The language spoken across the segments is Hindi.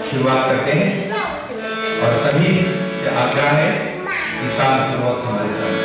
शुरुआत करते हैं और सभी से आग्रह है कि शांतिपूर्वक हमारे साथ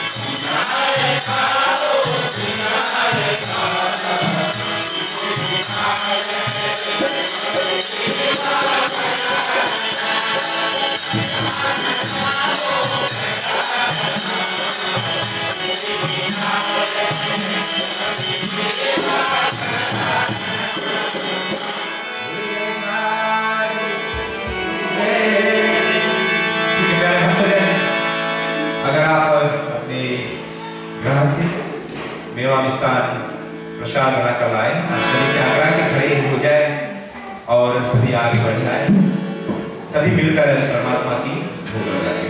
अगर आप अपने ग्रह से मेवा मिष्ठान प्रसाद बनाकर लाए, आप सभी से आग्रह के खड़े हो जाए और सभी आगे बढ़ जाए, सभी मिलकर परमात्मा की भोग लगाएंगे।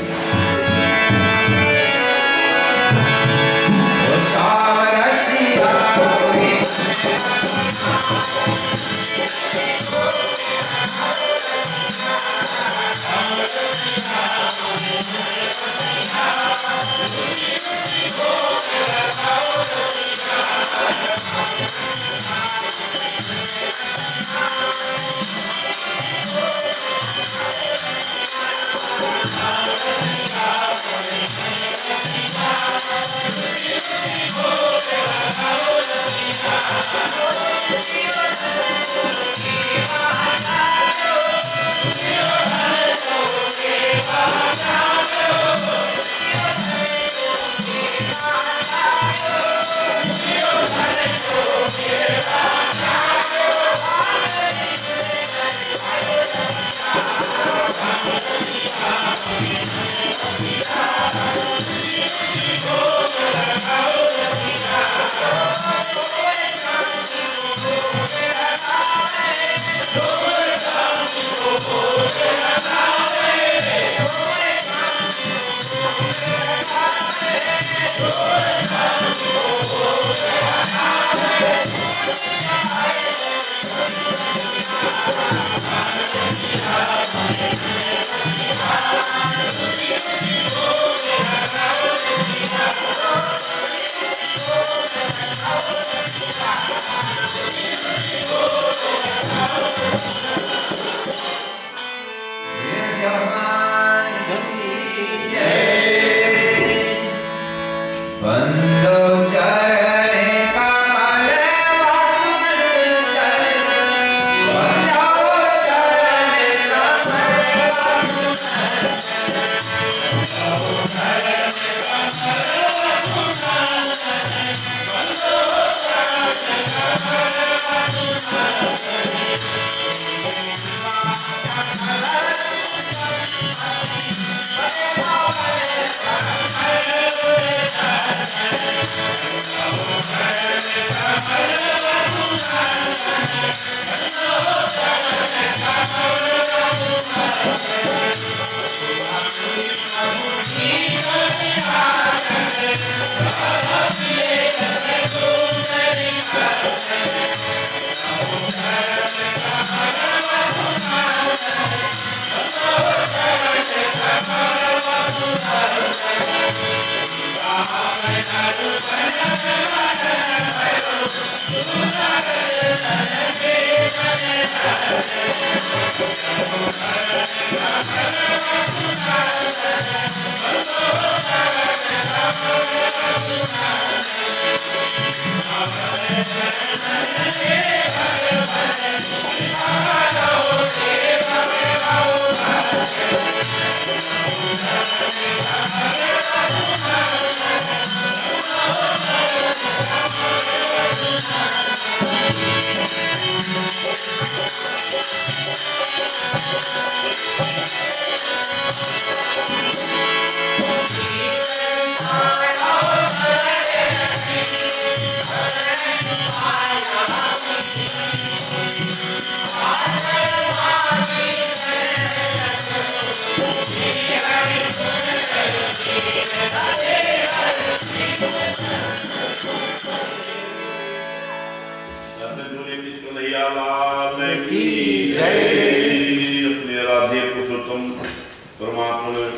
अपने राधे पुरुषोत्तम परमात्मा ने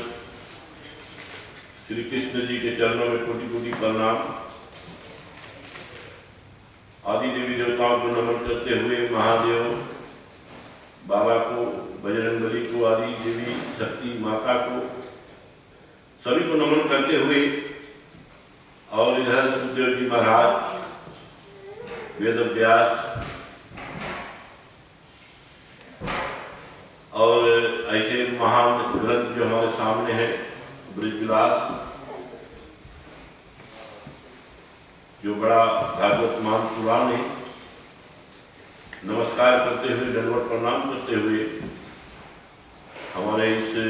श्री कृष्ण जी के चरणों में कोटि कोटि प्रणाम। आदि देवी देवताओं को नमन करते हुए महादेव बाबा को, बजरंगबली को, आदि देवी शक्ति माता को, सभी को नमन करते हुए और इधर सुखदेव जी महाराज, वेद व्यास और ऐसे महान ग्रंथ जो हमारे सामने है, ब्रजविलास जो बड़ा भागवतमान पुराण है, नमस्कार करते हुए, दंडवत प्रणाम करते हुए हमारे इस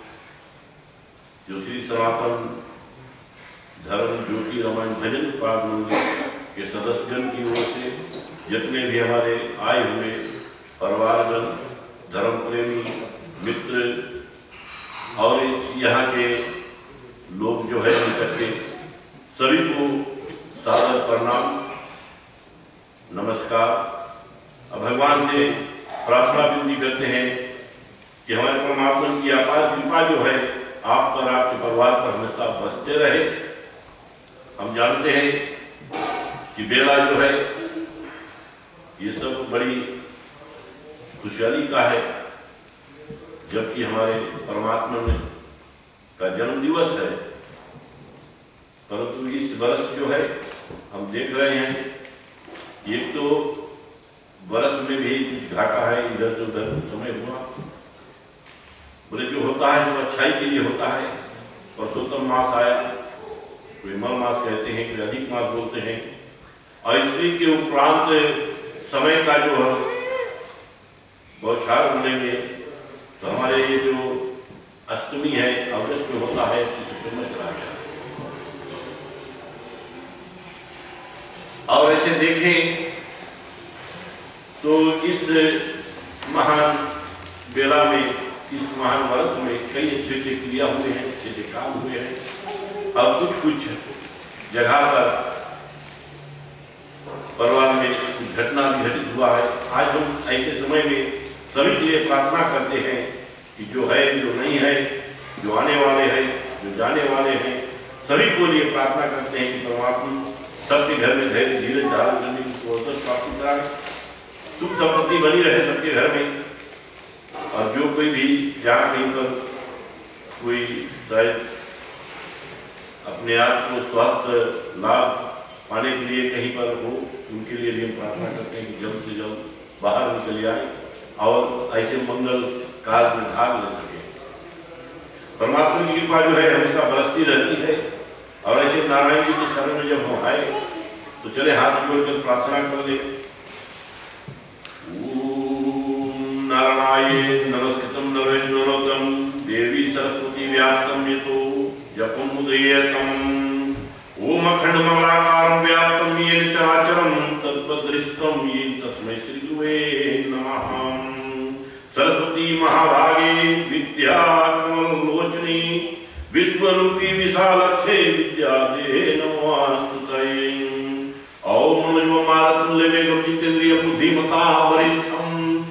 जो श्री सनातन धर्म ज्योति रामायण भजन पाठ मंदिर के सदस्यगण की ओर से जितने भी हमारे आए हुए परिवारगण, धर्म प्रेमी मित्र और यहाँ के लोग जो है इकट्ठे, सभी को सादर प्रणाम, नमस्कार। अब भगवान से प्रार्थना विनती करते हैं कि हमारे परमात्मा की अपार कृपा जो है आप पर, आपके परिवार पर हमेशा बसते रहे। हम जानते हैं कि बेला जो है ये सब बड़ी खुशहाली का है, जबकि हमारे परमात्मा में का जन्म दिवस है, परंतु इस वर्ष जो है हम देख रहे हैं, एक तो वर्ष में भी कुछ घाटा है, इधर से उधर समय हुआ, बोले जो होता है सब अच्छाई के लिए होता है। परसोत्तम मास आया, कोई मल मास कहते हैं, कोई अधिक मास बोलते हैं, और इसी के उपरांत समय का जो है बौछार होने में, तो हमारे ये जो अष्टमी है अगस्त में होता है, सितंबर में चला गया। और ऐसे देखें तो इस महान बेला में, इस महान वर्ष में कई अच्छे अच्छे क्रिया हुए हैं, अच्छे अच्छे काम हुए हैं, और कुछ कुछ जगह पर परिवार में कुछ घटना भी घटित हुआ है। आज हम ऐसे समय में सभी के लिए प्रार्थना करते हैं कि जो है, जो नहीं है, जो आने वाले हैं, जो जाने वाले हैं, सभी को लिए प्रार्थना करते हैं कि परमात्मा सबके घर में धैर्य धीरज धारण करने की अवसर प्राप्त कराए, सुख संपत्ति बनी रहे सबके घर में। और जो कोई भी जहाँ कहीं पर कोई शायद अपने आप को स्वास्थ्य लाभ पाने के लिए कहीं पर हो, उनके लिए भी हम प्रार्थना करते हैं कि जल्द से जल्द बाहर निकल आए और ऐसे मंगल कार्य में भाग ले सके। परमात्मा की कृपा जो है हमेशा बरसती रहती है, और ऐसे नारायण जी के शरण में जब हम आए तो चले हाथ जोड़कर प्रार्थना कर ले। नारायण नमस्कृतं नरं नरोत्तमं देवी सरस्वती व्यासं यतो जपं मुद्रयेतम्। ओम अखंडमंगलाकारं व्याप्तं येन चराचरं तत्पदृष्टं येन तस्मै श्रीगुरुवे नमः। सरस्वती महाभागे विद्या कमलोचनी विश्वरूपी विशालक्षे विद्यादे नमोस्तुते। ओम नमोमारतुल्यवेगं जितेन्द्रियं बुद्धिमतां वरिष्ठं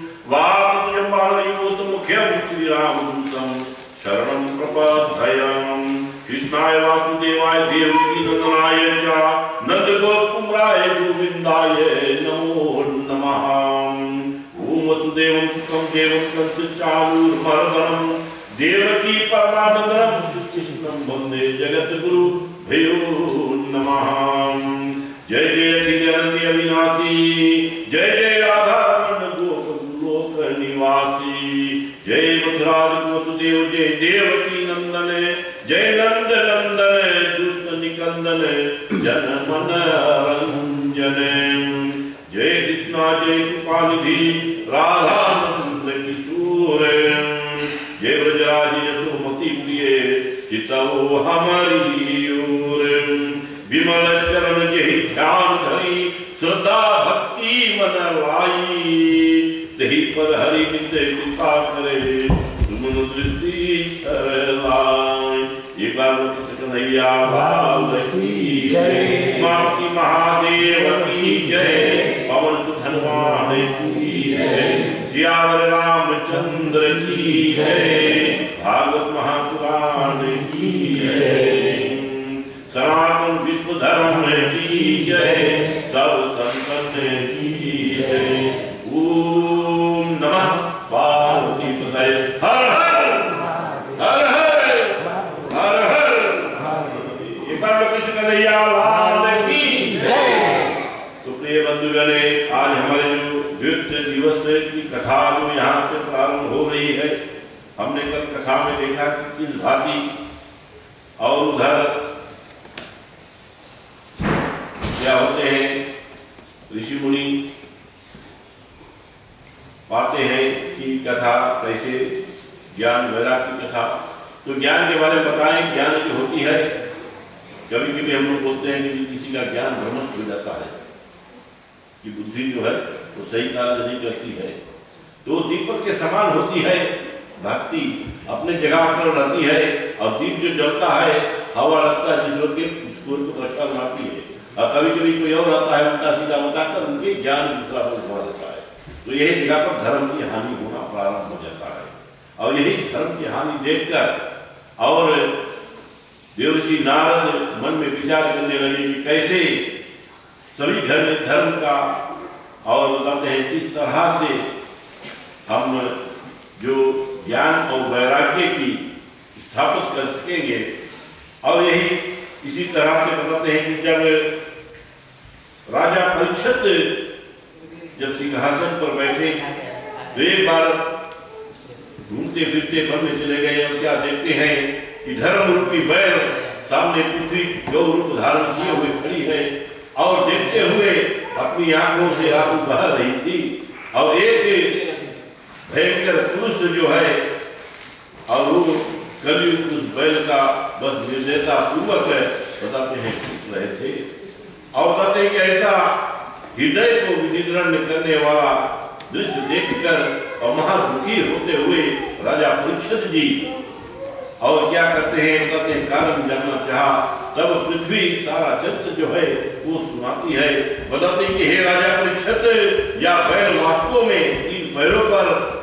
वाक्पटुजम्बालयोगमुख्यं श्रीरामदूतं शरणं प्रपद्यम्। कृष्णाय वासुदेवाय देवकी नंदनाय च नंदगोपकुमाराय गोविंदाय नमो नमः। ओम वसुदेवं सुतं देवं कंसचाणूरमर्दनं देवकी परमानंदं कृष्णं वंदे जगद्गुरु भयो नमः। जय जय अखिलानंद अविनाशी, जय जय राधा गोलोक निवासी, जय मधुराज वसुदेव, जय देवकी नंदन, जय नंद नंदन दुष्ट निकंदन जन मन रंजन। जय कृष्णा जय कृपानिधि राधा नंद किशोर, जय ब्रजराज यशोमती प्रिय चितौ हमारी ओर। विमल चरण जहि ध्यान धरी श्रद्धा भक्ति मन लाई, दही पर हरि नित कृपा करे सुमन दृष्टि छर लाई। एक बार कृष्ण कन्हैया लाल की जय, मारुति महादेव की जय, पवन सुत हनुमान की जय, सियावर रामचंद्र की जय, भागवत महापुराण की जय, सनातन विश्व धर्म की जय, सब संतन की जय। ओम नमः पार्वतीपतये। हर हर हर हर हर हर। एक बार कृष्ण कन्हैया हमने कल कथा में देखा कि किस भांति और उधर क्या होते हैं, ऋषि मुनि पाते हैं कि कथा कैसे ज्ञान वैराग्य की कथा। तो ज्ञान के बारे में बताएं, ज्ञान की होती है। कभी कभी हम लोग बोलते हैं कि किसी का ज्ञान भ्रष्ट हो जाता है, कि बुद्धि जो है वो सही कार्य नहीं करती है। तो दीपक के समान होती है भक्ति, अपने जगह पर रहती है। और दीप जो जलता है, हवा लगता है जिस वक्त को रक्षा मारती है। और कभी कभी कोई और आता है उल्टा सीधा बताकर उनके ज्ञान दूसरा को बढ़ा देता है। तो यही जगह पर धर्म की हानि होना प्रारंभ हो जाता है। और यही धर्म की हानि देखकर और देवर्षि नारद मन में विचार करने लगे कि कैसे सभी घर में धर्म का, और बताते हैं किस तरह से हम जो ज्ञान और वैराग्य की स्थापित कर सकेंगे। और यही इसी तरह से बताते हैं कि जब राजा परीक्षित जब सिंहासन पर बैठे तो एक बार घूमते फिरते वन में चले गए और क्या देखते हैं कि धर्म रूपी बैल सामने पृथ्वी गौ रूप धारण किए हुए खड़ी है और देखते हुए अपनी आंखों से आंसू बह रही थी। और एक भयंकर पुरुष जो है और वो कलयुग उस बैल का बस निर्दयता पूर्वक बताते हैं पूछ रहे थे। और बताते हैं कि ऐसा हृदय को विदीर्ण करने वाला दृश्य देखकर और महादुखी होते हुए राजा परीक्षित जी और क्या करते हैं, बताते हैं कारण जानना चाहा। तब पृथ्वी सारा जगत जो है वो सुनाती है। बताते हैं कि हे राजा परीक्षित, या बैल वास्तव में इन पैरों पर